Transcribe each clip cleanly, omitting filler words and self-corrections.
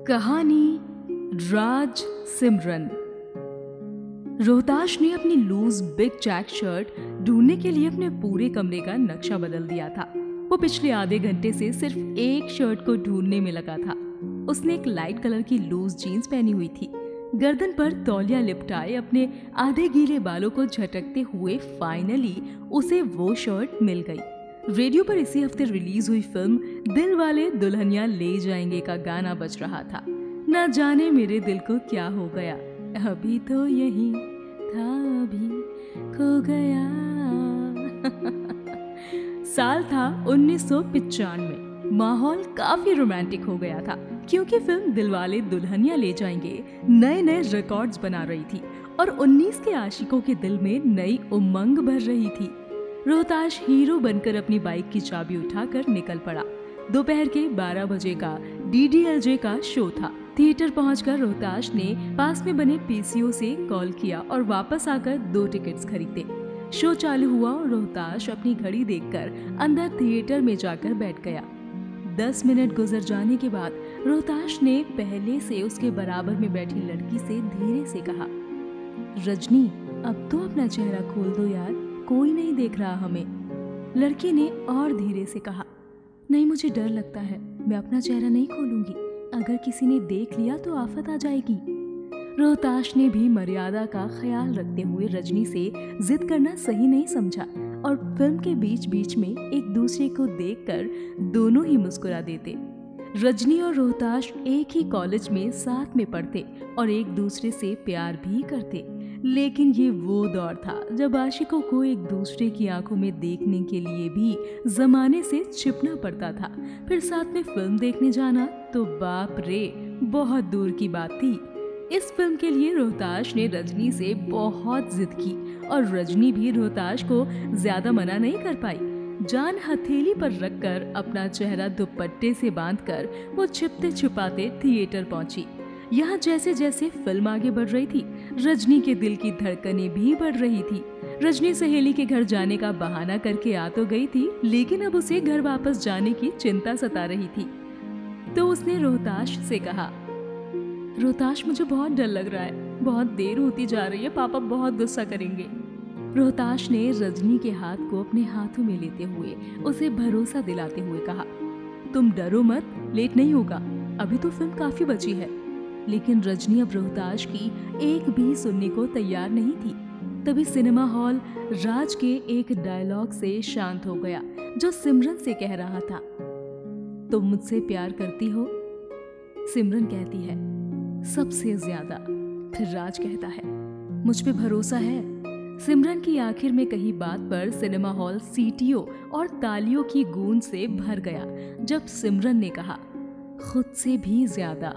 कहानी राज सिमरन। रोहताश ने अपनी लूज बिग चेक शर्ट ढूंढने के लिए अपने पूरे कमरे का नक्शा बदल दिया था। वो पिछले आधे घंटे से सिर्फ एक शर्ट को ढूंढने में लगा था। उसने एक लाइट कलर की लूज जीन्स पहनी हुई थी। गर्दन पर तौलिया लिपटाए अपने आधे गीले बालों को झटकते हुए फाइनली उसे वो शर्ट मिल गई। रेडियो पर इसी हफ्ते रिलीज हुई फिल्म दिल वाले दुल्हनिया ले जाएंगे का गाना बज रहा था। ना जाने मेरे दिल को क्या हो गया, अभी तो यही था अभी खो गया। साल था 1995। माहौल काफी रोमांटिक हो गया था क्योंकि फिल्म दिलवाले दुल्हनिया ले जाएंगे नए नए रिकॉर्ड्स बना रही थी और 19 के आशिकों के दिल में नई उमंग भर रही थी। रोहताश हीरो बनकर अपनी बाइक की चाबी उठाकर निकल पड़ा। दोपहर के 12 बजे का DDLJ का शो था। थिएटर पहुंचकर रोहताश ने पास में बने PCO से कॉल किया और वापस आकर 2 टिकट्स खरीदे। शो चालू हुआ और रोहताश अपनी घड़ी देखकर अंदर थिएटर में जाकर बैठ गया। 10 मिनट गुजर जाने के बाद रोहताश ने पहले से उसके बराबर में बैठी लड़की से धीरे से कहा, रजनी अब तो अपना चेहरा खोल दो यार, कोई नहीं देख रहा हमें। लड़की ने और धीरे से कहा, नहीं मुझे डर लगता है, मैं अपना चेहरा नहीं खोलूंगी, अगर किसी ने देख लिया तो आफत आ जाएगी। रोहताश ने भी मर्यादा का ख्याल रखते हुए रजनी से जिद करना सही नहीं समझा और फिल्म के बीच बीच में एक दूसरे को देखकर दोनों ही मुस्कुरा देते। रजनी और रोहताश एक ही कॉलेज में साथ में पढ़ते और एक दूसरे से प्यार भी करते, लेकिन ये वो दौर था जब आशिकों को एक दूसरे की आंखों में देखने के लिए भी जमाने से छिपना पड़ता था। फिर साथ में फिल्म देखने जाना तो बाप रे बहुत दूर की बात थी। इस फिल्म के लिए रोहताश ने रजनी से बहुत जिद की और रजनी भी रोहताश को ज्यादा मना नहीं कर पाई। जान हथेली पर रखकर अपना चेहरा दुपट्टे से बांधकर वो छिपते छिपाते थिएटर पहुंची। यहाँ जैसे जैसे फिल्म आगे बढ़ रही थी, रजनी के दिल की धड़कनें भी बढ़ रही थी। रजनी सहेली के घर जाने का बहाना करके आ तो गई थी, लेकिन अब उसे घर वापस जाने की चिंता सता रही थी। तो उसने रोहताश से कहा, रोहताश मुझे बहुत डर लग रहा है, बहुत देर होती जा रही है, पापा बहुत गुस्सा करेंगे। रोहताश ने रजनी के हाथ को अपने हाथों में लेते हुए उसे भरोसा दिलाते हुए कहा, तुम डरो मत, लेट नहीं होगा, अभी तो फिल्म काफी बची है। लेकिन रजनी अब रोहताश की एक भी सुनने को तैयार नहीं थी। तभी सिनेमा हॉल राज के एक डायलॉग से शांत हो गया जो सिमरन से कह रहा था, तुम मुझसे प्यार करती हो? सिमरन कहती है, सबसे ज्यादा। फिर राज कहता है, मुझ पे भरोसा है। सिमरन की आखिर में कही बात पर सिनेमा हॉल सीटियों और तालियों की गूंज से भर गया जब सिमरन ने कहा, खुद से भी ज्यादा।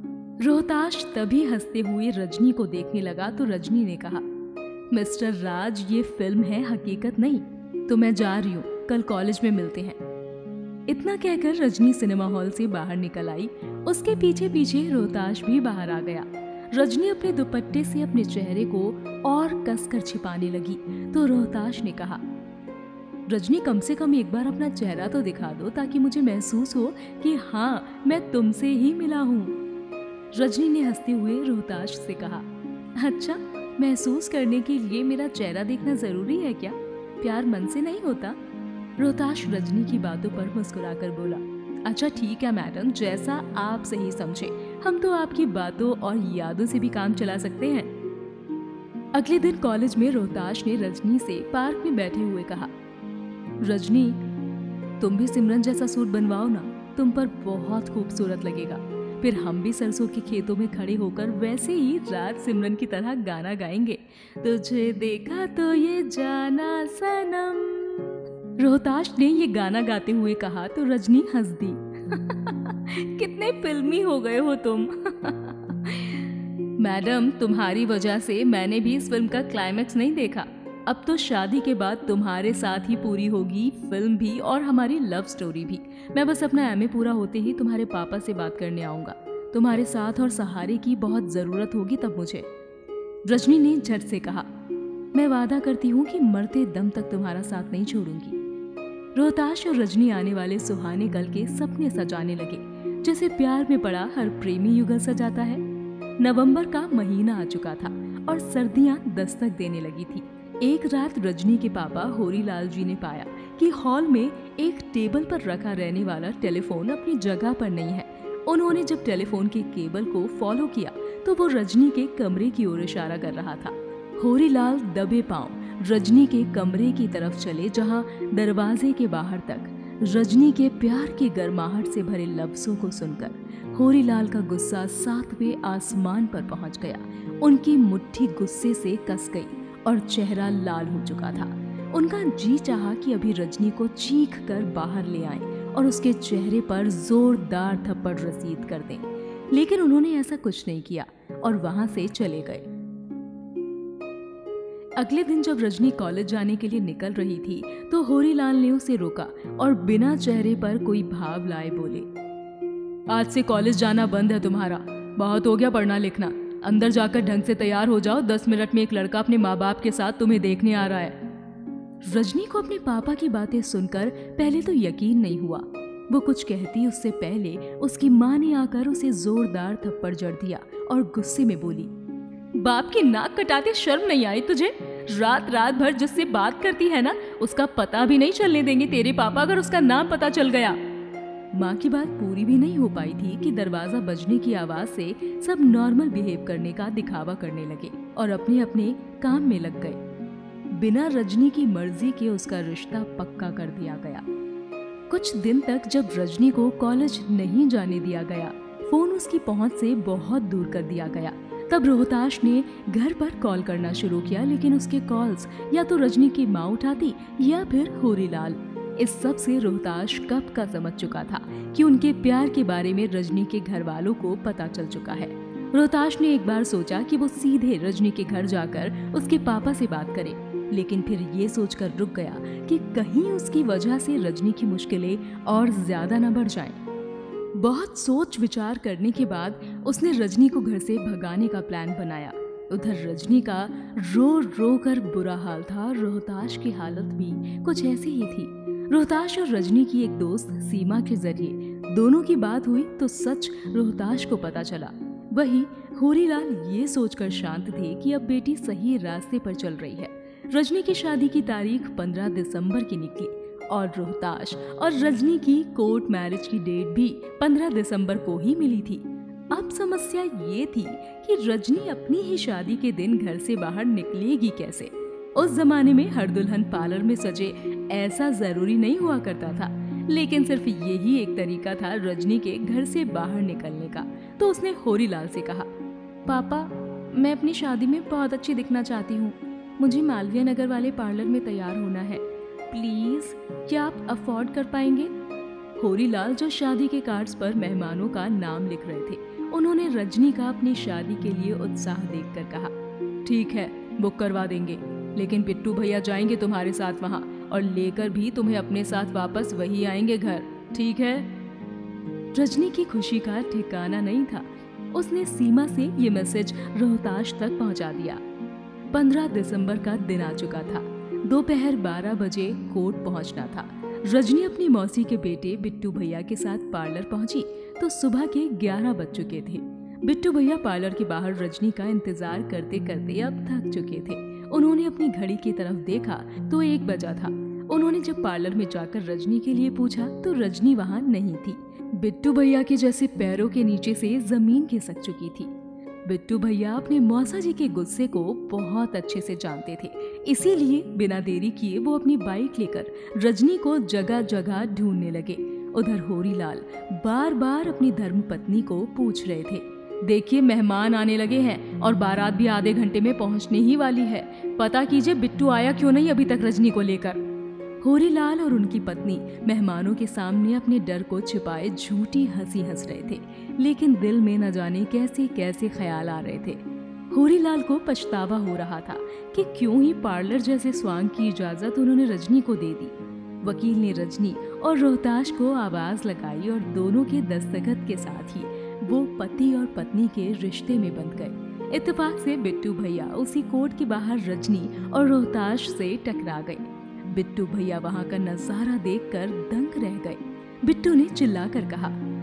रोहताश तभी हंसते हुए रजनी को देखने लगा तो रजनी ने कहा, मिस्टर राज ये फिल्म है, हकीकत नहीं, तो मैं जा रही हूँ, कल कॉलेज में मिलते हैं। इतना कहकर रजनी सिनेमा हॉल से बाहर निकल आई। उसके पीछे पीछे रोहताश भी बाहर आ गया। रजनी अपने दुपट्टे से अपने चेहरे को और कसकर छिपाने लगी तो रोहताश ने कहा, रजनी कम से कम एक बार अपना चेहरा तो दिखा दो ताकि मुझे महसूस हो कि हाँ मैं तुमसे ही मिला हूँ। रजनी ने हंसते हुए रोहताश से कहा, अच्छा महसूस करने के लिए मेरा चेहरा देखना जरूरी है क्या? प्यार मन से नहीं होता? रोहताश रजनी की बातों पर मुस्कुराकर बोला, अच्छा ठीक है मैडम, जैसा आप सही समझे, हम तो आपकी बातों और यादों से भी काम चला सकते हैं। अगले दिन कॉलेज में रोहताश ने रजनी से पार्क में बैठे हुए कहा, रजनी तुम भी सिमरन जैसा सूट बनवाओ ना, तुम पर बहुत खूबसूरत लगेगा। फिर हम भी सरसों के खेतों में खड़े होकर वैसे ही राज सिमरन की तरह गाना गाएंगे, तुझे देखा तो ये जाना सनम। रोहताश ने ये गाना गाते हुए कहा तो रजनी हंस दी। कितने फिल्मी हो गए हो तुम। मैडम तुम्हारी वजह से मैंने भी इस फिल्म का क्लाइमैक्स नहीं देखा। अब तो शादी के बाद तुम्हारे साथ ही पूरी होगी फिल्म भी और हमारी लव स्टोरी भी। मैं बस अपना MA पूरा होते ही तुम्हारे पापा से बात करने आऊंगा। तुम्हारे साथ और सहारे की बहुत जरूरत होगी तब मुझे। रजनी ने झट से कहा, मैं वादा करती हूँ कि मरते दम तक तुम्हारा साथ नहीं छोड़ूंगी। रोहताश और रजनी आने वाले सुहाने कल के सपने सजाने लगे। जैसे प्यार में पड़ा हर प्रेमी युगल सजाता है। नवंबर का महीना आ चुका था और सर्दियां दस्तक देने लगी थी। एक रात रजनी के पापा होरीलाल जी ने पाया कि हॉल में एक टेबल पर रखा रहने वाला टेलीफोन अपनी जगह पर नहीं है। उन्होंने जब टेलीफोन के केबल को फॉलो किया तो वो रजनी के कमरे की ओर इशारा कर रहा था। होरीलाल दबे पांव रजनी के कमरे की तरफ चले, जहां दरवाजे के बाहर तक रजनी के प्यार की गर्माहट से भरे लफ्जों को सुनकर होरीलाल का गुस्सा 7वें आसमान पर पहुंच गया। उनकी मुट्ठी गुस्से से कस गई और चेहरा लाल हो चुका था। उनका जी चाहा कि अभी रजनी को चीख कर बाहर ले आएं और उसके चेहरे पर जोरदार थप्पड़ रसीद कर दें, लेकिन उन्होंने ऐसा कुछ नहीं किया और वहां से चले गए। अगले दिन जब रजनी कॉलेज जाने के लिए निकल रही थी तो होरीलाल ने उसे रोका और बिना चेहरे पर कोई भाव लाए बोले, आज से कॉलेज जाना बंद है तुम्हारा, बहुत हो गया पढ़ना लिखना, अंदर जाकर ढंग से तैयार हो जाओ, 10 मिनट में एक लड़का अपने माँ बाप के साथ तुम्हें देखने आ रहा है। रजनी को अपने पापा की बातें सुनकर पहले तो यकीन नहीं हुआ। वो कुछ कहती उससे पहले उसकी माँ ने आकर उसे जोरदार थप्पड़ जड़ दिया और गुस्से में बोली, बाप की नाक कटाते शर्म नहीं आई तुझे? रात रात भर जिससे बात करती है ना, उसका पता भी नहीं चलने देंगे तेरे पापा अगर उसका नाम पता चल गया। माँ की बात पूरी भी नहीं हो पाई थी कि दरवाजा बजने की आवाज से सब नॉर्मल बिहेव करने का दिखावा करने लगे और अपने अपने काम में लग गए। बिना रजनी की मर्जी के उसका रिश्ता पक्का कर दिया गया। कुछ दिन तक जब रजनी को कॉलेज नहीं जाने दिया गया, फोन उसकी पहुंच से बहुत दूर कर दिया गया, तब रोहताश ने घर पर कॉल करना शुरू किया, लेकिन उसके कॉल्स या तो रजनी की माँ उठाती या फिर होरीलाल। इस सब से रोहताश कब का समझ चुका था कि उनके प्यार के बारे में रजनी के घर वालों को पता चल चुका है। रोहताश ने एक बार सोचा कि वो सीधे रजनी के घर जाकर उसके पापा से बात करे, लेकिन फिर ये सोचकर रुक गया कि कहीं उसकी वजह से रजनी की मुश्किलें और ज्यादा न बढ़ जाएं। बहुत सोच विचार करने के बाद उसने रजनी को घर से भगाने का प्लान बनाया। उधर रजनी का रो रो कर बुरा हाल था, रोहताश की हालत भी कुछ ऐसी ही थी। रोहताश और रजनी की एक दोस्त सीमा के जरिए दोनों की बात हुई तो सच रोहताश को पता चला। वही होरीलाल ये सोचकर शांत थे कि अब बेटी सही रास्ते पर चल रही है। रजनी की शादी की तारीख 15 दिसंबर की निकली और रोहताश और रजनी की कोर्ट मैरिज की डेट भी 15 दिसंबर को ही मिली थी। अब समस्या ये थी कि रजनी अपनी ही शादी के दिन घर से बाहर निकलेगी कैसे। उस जमाने में हर दुल्हन पार्लर में सजे ऐसा जरूरी नहीं हुआ करता था, लेकिन सिर्फ यही एक तरीका था रजनी के घर से बाहर निकलने का। तो उसने होरीलाल से कहा, पापा मैं अपनी शादी में बहुत अच्छी दिखना चाहती हूँ, मुझे मालवीय नगर वाले पार्लर में तैयार होना है, प्लीज क्या आप अफोर्ड कर पाएंगे? होरीलाल जो शादी के कार्ड्स पर मेहमानों का नाम लिख रहे थे, उन्होंने रजनी का अपनी शादी के लिए उत्साह देखकर कहा, ठीक है बुक करवा देंगे, लेकिन पिट्टू भैया जाएंगे तुम्हारे साथ वहाँ और लेकर भी तुम्हें अपने साथ वापस वही आएंगे घर, ठीक है? रजनी की खुशी का ठिकाना नहीं था। उसने सीमा से ये मैसेज रोहताश तक पहुंचा दिया। 15 दिसंबर का दिन आ चुका था। दोपहर 12 बजे कोर्ट पहुंचना था। रजनी अपनी मौसी के बेटे बिट्टू भैया के साथ पार्लर पहुंची तो सुबह के 11 बज चुके थे। बिट्टू भैया पार्लर के बाहर रजनी का इंतजार करते करते अब थक चुके थे। उन्होंने अपनी घड़ी की तरफ देखा तो 1 बजा था। उन्होंने जब पार्लर में जाकर रजनी के लिए पूछा तो रजनी वहाँ नहीं थी। बिट्टू भैया के जैसे पैरों के नीचे से जमीन खिसक चुकी थी। बिट्टू भैया अपने मौसा जी के गुस्से को बहुत अच्छे से जानते थे, इसीलिए बिना देरी किए वो अपनी बाइक लेकर रजनी को जगह जगह ढूंढने लगे। उधर होरीलाल बार बार अपनी धर्मपत्नी को पूछ रहे थे, देखिए मेहमान आने लगे हैं और बारात भी आधे घंटे में पहुंचने ही वाली है, पता कीजिए बिट्टू आया क्यों नहीं अभी तक रजनी को लेकर। होरीलाल और उनकी पत्नी मेहमानों के सामने अपने डर को छिपाए झूठी हंसी हंस रहे थे, लेकिन दिल में न जाने कैसे कैसे ख्याल आ रहे थे। होरीलाल को पछतावा हो रहा था कि क्यों ही पार्लर जैसे स्वांग की इजाजत उन्होंने रजनी को दे दी। वकील ने रजनी और रोहताश को आवाज लगाई और दोनों के दस्तखत के साथ ही वो पति और पत्नी के रिश्ते में बंध गए। इत्तेफाक से बिट्टू भैया उसी कोर्ट के बाहर रजनी और रोहताश से टकरा गए। बिट्टू भैया वहाँ का नजारा देखकर दंग रह गए। बिट्टू ने चिल्लाकर कहा,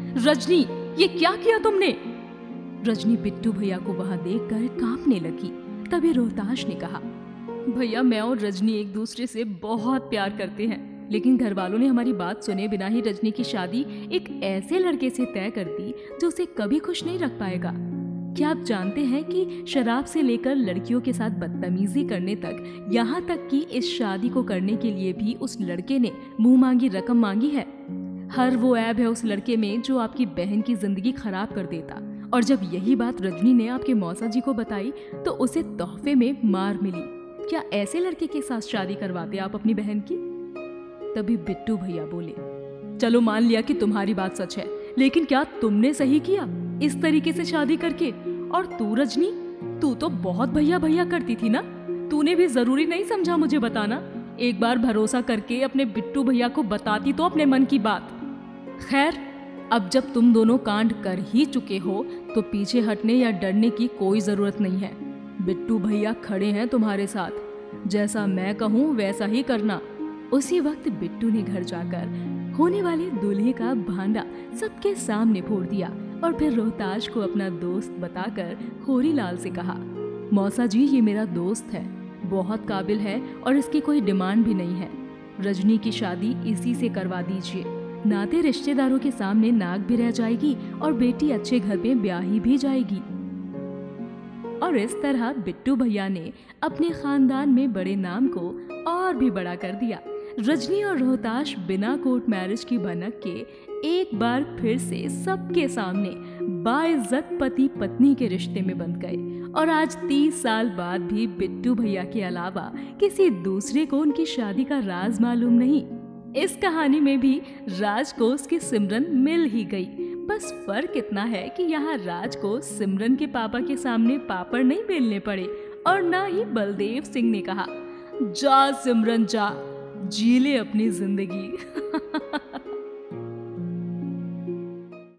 रजनी, ये क्या किया तुमने? रजनी बिट्टू भैया को वहां देखकर कांपने लगी। तभी रोहताश ने कहा, भैया मैं और रजनी एक दूसरे से बहुत प्यार करते हैं, लेकिन घर वालों ने हमारी बात सुने बिना ही रजनी की शादी एक ऐसे लड़के से तय कर दी जो उसे कभी खुश नहीं रख पाएगा। क्या आप जानते हैं कि शराब से लेकर लड़कियों के साथ बदतमीजी करने तक, यहाँ तक कि इस शादी को करने के लिए भी उस लड़के ने मुंह मांगी रकम मांगी है। हर वो ऐब है उस लड़के में जो आपकी बहन की जिंदगी खराब कर देता। और जब यही बात रजनी ने आपके मौसा जी को बताई तो उसे तोहफे में मार मिली। क्या ऐसे लड़के के साथ शादी करवाते आप अपनी बहन की? तभी बिट्टू भैया बोले, चलो मान लिया कि तुम्हारी बात सच है, लेकिन क्या तुमने सही किया इस तरीके से शादी करके? और तू रजनी, तू तो बहुत भैया भैया करती थी ना, तूने भी जरूरी नहीं समझा मुझे बताना? एक बार भरोसा करके अपने बिट्टू भैया को बताती तो अपने मन की बात। खैर, अब जब तुम दोनों कांड कर ही चुके हो तो पीछे हटने या डरने की कोई जरूरत नहीं है। बिट्टू भैया खड़े हैं तुम्हारे साथ, जैसा मैं कहूँ वैसा ही करना। उसी वक्त बिट्टू ने घर जाकर होने वाले दूल्हे का भांडा सबके सामने फोड़ दिया और फिर रोहताश को अपना दोस्त बताकर होरीलाल से कहा, मौसा जी ये मेरा दोस्त है, बहुत काबिल है और इसकी कोई डिमांड भी नहीं है। रजनी की शादी इसी से करवा दीजिए, नाते रिश्तेदारों के सामने नाक भी रह जाएगी और बेटी अच्छे घर में ब्याही भी जाएगी। और इस तरह बिट्टू भैया ने अपने खानदान में बड़े नाम को और भी बड़ा कर दिया। रजनी और रोहताश बिना कोर्ट मैरिज की भनक के एक बार फिर से सबके सामने बाइज्जत पति पत्नी के रिश्ते में बंध गए और आज 30 साल बाद भी बिट्टू भैया के अलावा किसी दूसरे को उनकी शादी का राज मालूम नहीं। इस कहानी में भी राज को उसकी सिमरन मिल ही गई। बस फर्क इतना है कि यहाँ राज को सिमरन के पापा के सामने पापड़ नहीं बेलने पड़े और ना ही बलदेव सिंह ने कहा, जा सिमरन जा, जी ले अपनी जिंदगी।